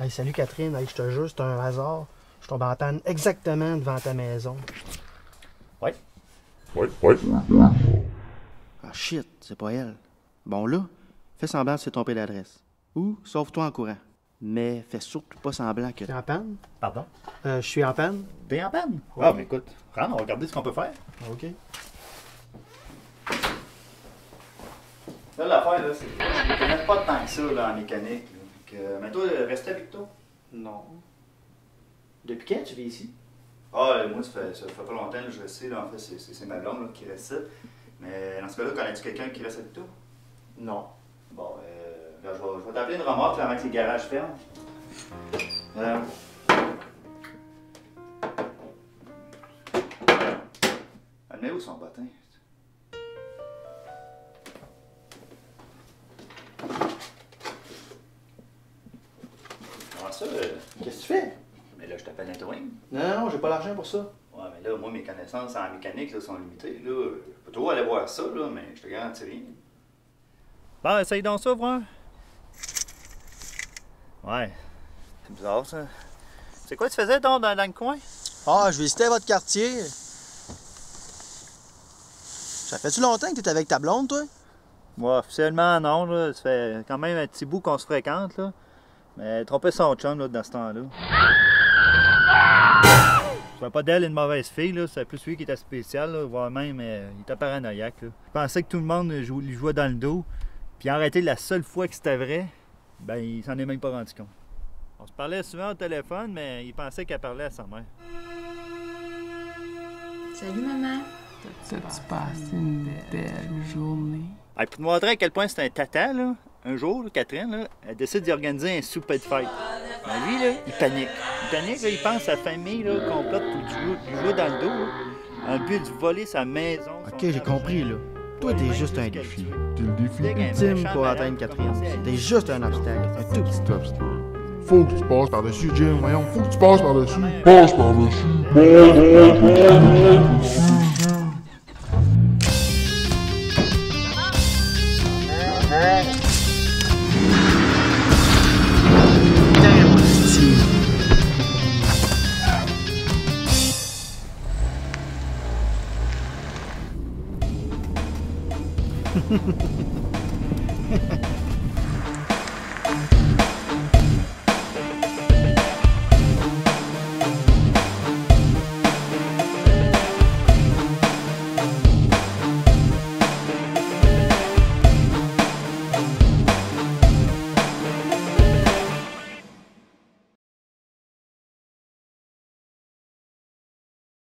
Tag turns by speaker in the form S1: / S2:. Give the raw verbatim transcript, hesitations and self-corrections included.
S1: Hey, salut Catherine, hey, je te jure, c'est un hasard. Je tombe en panne exactement devant ta maison.
S2: Ouais.
S3: Ouais, ouais.
S1: Ah shit, c'est pas elle. Bon là, fais semblant de se tromper d'adresse. Ou sauve-toi en courant. Mais fais surtout pas semblant que... T'es en panne?
S2: Pardon?
S1: Euh, je suis en panne?
S2: T'es en panne?
S1: Ouais.
S2: Ah, mais écoute, rentre, on va regarder ce qu'on peut faire.
S1: OK.
S2: Là, l'affaire, là, c'est que je ne connais pas tant que ça là, en mécanique. Là. Que, mais toi, restez avec toi.
S1: Non. Depuis quand tu vis ici?
S2: Ah, moi, ça fait, ça fait pas longtemps que je reste ici. Là. En fait, c'est, c'est, c'est ma blonde là, qui reste ici. Mais dans ce cas-là, connais-tu quelqu'un qui reste avec toi?
S1: Non.
S2: Bon, euh, là, je vais, je vais t'appeler une remorque là, avant que les garages ferment. Euh... Elle met où son bottin? Comment ça? Euh...
S1: Qu'est-ce que tu fais?
S2: Mais là, je t'appelle un towing.
S1: Non, non, j'ai pas l'argent pour ça.
S2: Ouais, mais là, moi, mes connaissances en mécanique là, sont limitées. Là, je peux trop aller voir ça, là, mais je te garantis rien. Bon, essaye donc ça, voir. Ouais. C'est bizarre, ça. C'est quoi tu faisais, donc, dans, dans le coin?
S4: Ah, je visitais votre quartier. Ça fait-tu longtemps que t'es avec ta blonde, toi?
S2: Moi, officiellement, non, là. Ça fait quand même un petit bout qu'on se fréquente, là. Mais elle trompait son chum, là, dans ce temps-là. Je ne pas d'elle une mauvaise fille, là. C'est plus lui qui était spécial, là, voire même, euh, il était paranoïaque, là. Je pensais que tout le monde jou- lui jouait dans le dos. Puis en réalité, la seule fois que c'était vrai, ben, il s'en est même pas rendu compte. On se parlait souvent au téléphone, mais il pensait qu'elle parlait à sa mère.
S5: Salut, maman.
S6: T'as-tu passé une belle journée?
S2: Hey, pour te montrer à quel point c'est un tata, là, un jour, là, Catherine, là, elle décide d'y organiser un souper de fête. Mais lui, là, il panique. Il panique, là, il pense à la famille là, complète pour lui jouer, lui jouer dans le dos, là, dans le but de voler sa maison.
S1: OK, j'ai compris, là. Toi, t'es juste un défi.
S3: T'es le défi
S1: Ultime pour atteindre Catherine. T'es juste un obstacle. Un tout petit
S3: obstacle. Faut que tu passes par-dessus, Jim. Voyons, faut que tu passes par-dessus. Passe par-dessus. Passe par-dessus.
S1: Jim.